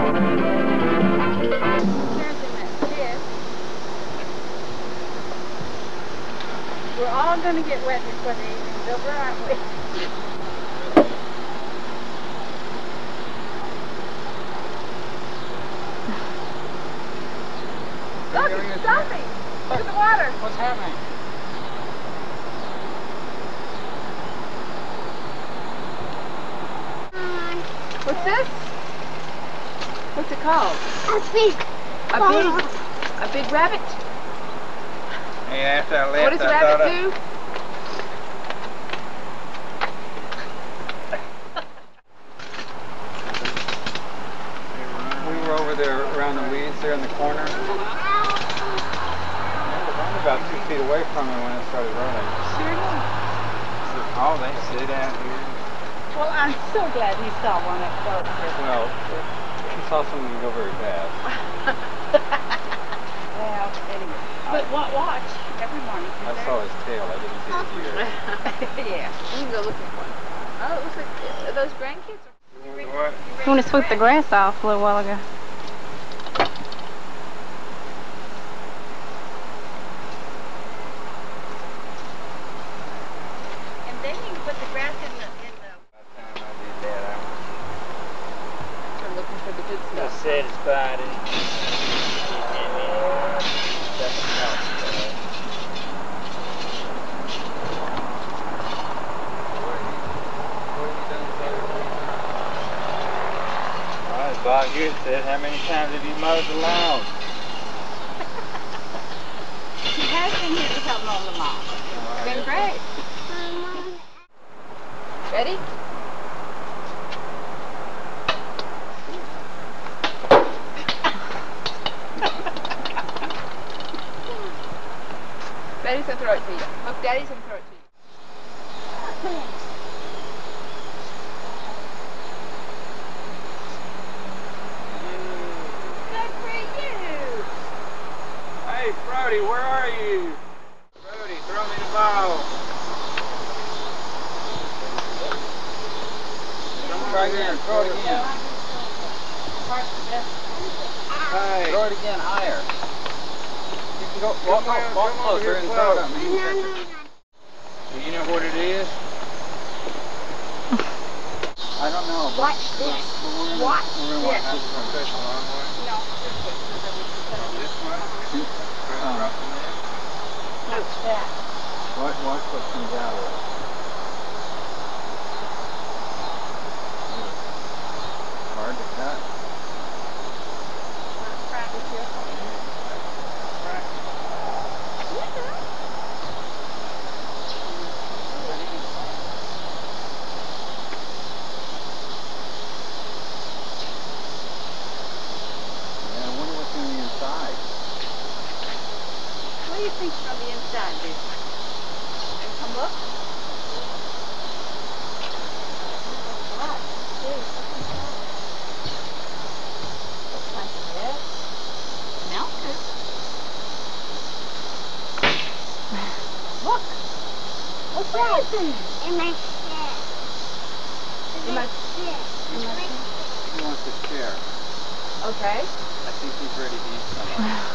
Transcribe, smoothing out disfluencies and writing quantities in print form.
We're all going to get wet before the evening's over, aren't we? Look, it's jumping! Look at the water! What's happening? What's this? What's it called? A big rabbit? Yeah, after I left, What does a rabbit do? We were over there around the weeds there in the corner. I was only about 2 feet away from it when it started running. Sure did. Oh, they sit out here. Well, I'm so glad he saw one up close. Well, he saw something go very fast. Well, anyway. But watch every morning. I saw his tail. I didn't see his ear. Yeah. We can go look at one. Oh, it looks like those grandkids are... What? You want to sweep the grass off a little while ago. And then you can put the grass in the... By the time I did that, We're looking for the good I was stuff. satisfied. Bob here said, how many times have you mowed the lawn? He has been here to help mow the lawn. It's been great. Ready? Daddy's gonna throw it to you. Look, Daddy's gonna throw it to you. Hey, Brody, where are you? Brody, throw me the ball. Try again, throw it again. Hey. Throw it again, higher. You can go, walk closer and throw it at me. Do you know what it is? I don't know. Watch this. Watch We're going to fish a long way. No, This one? What's that? Watch what comes out of it. Hard to cut. Yeah, I wonder what's on the inside. What do you think's on the inside, dude? And come look. What? Dude, what's inside? Looks like this. Smells good. Look. What's that? In my shit. In my shit. He wants to share. Okay. I think he's ready to eat some of it.